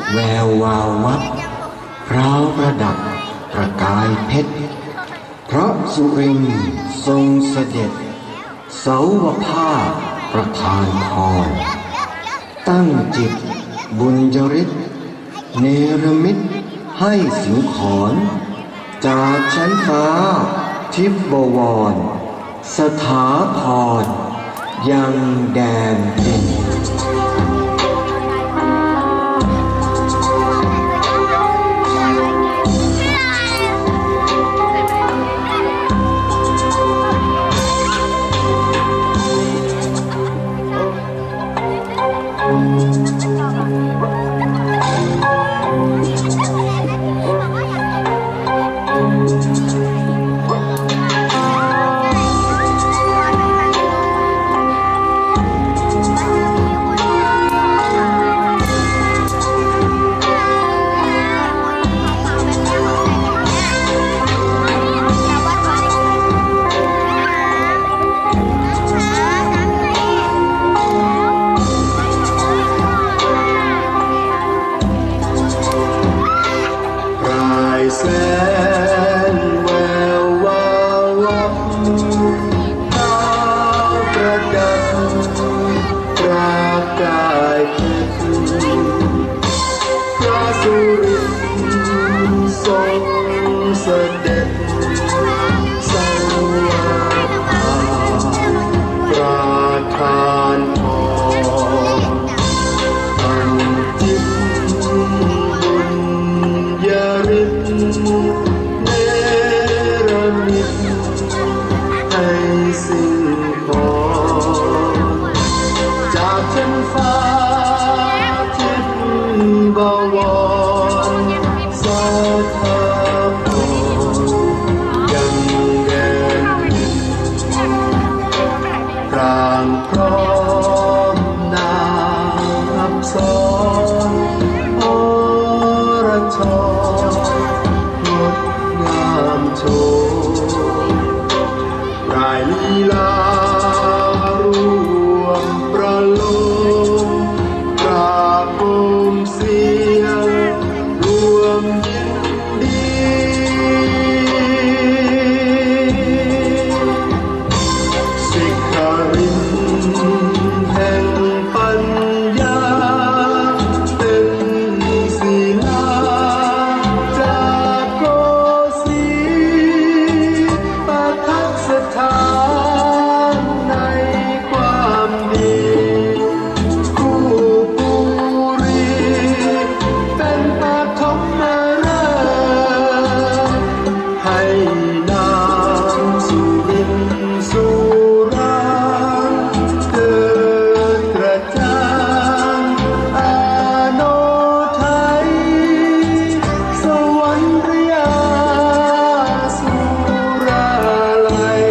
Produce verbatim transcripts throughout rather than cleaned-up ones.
แวววาววับพร้าวประดับประกายเพชรเพราะสุรินทร์ทรงเสด็จเสาวภาพประทานพรตั้งจิตบุญยฤทธิ์เนรมิตให้สิงขรจากชั้นฟ้าทิพบวรสถาพรยังแดนดินแสนแวววาววับดาวประดับประกายเพชรพระสุรินทร์ทรงเสด็จเสาวภาประทานพรตั้งจิตบุญยฤทธิ์เนรมิตให้สิ่งของจากชั้นฟ้าทิพบวรสถาพรยังแดนดินพรางพร้อมนาอับซ้อนอรชรงดงามโชว์รายลีลารวมประโลมปราบโคมเสียงรวมยินดีสิกขารินแห่งปัญญาเป็นศิลาจากโกสีประทับสถานในความดีคู่ปุรีเป็นปฐมฤกษ์ให้นางสุรินทร์สุรางเกิดกระจ่างอาโนไทยสวรรยาสุราลัย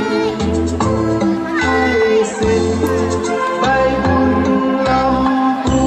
ให้สิทธิ์ใบบุญลำพู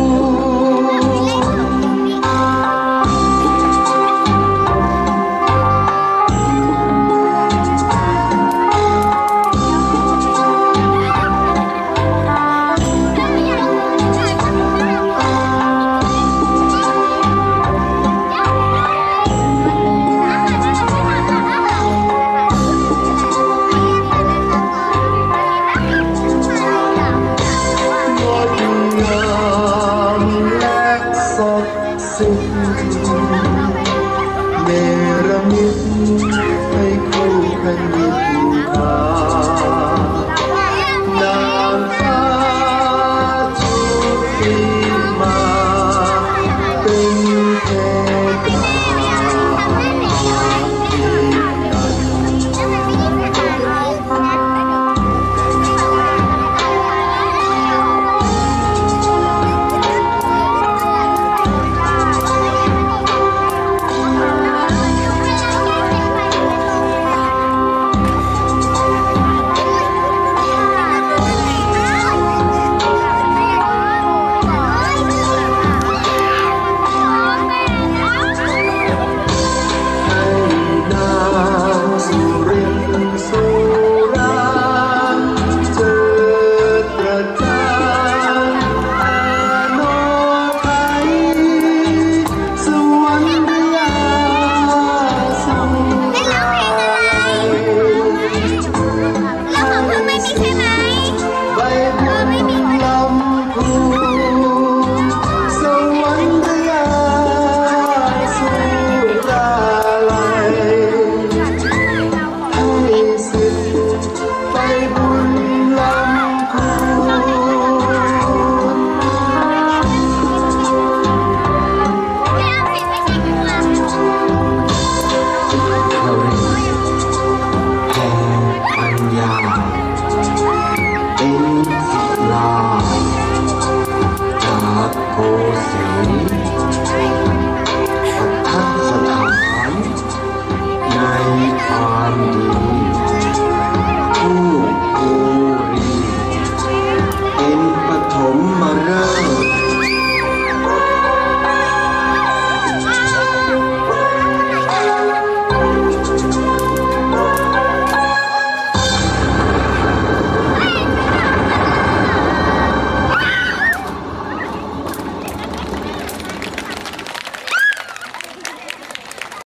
งดงามและสดสิ้นเนรมิต